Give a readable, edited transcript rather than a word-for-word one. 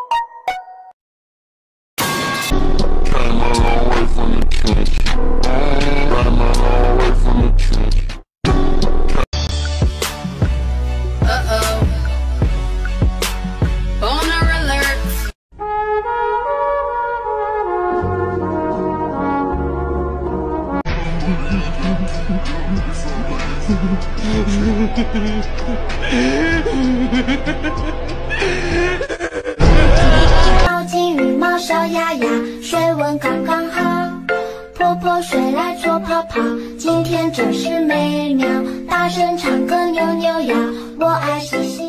毛巾羽毛小鸭鸭，水温刚刚好。泼泼水来搓泡泡，今天真是美妙。大声唱歌扭扭腰，我爱嘻嘻。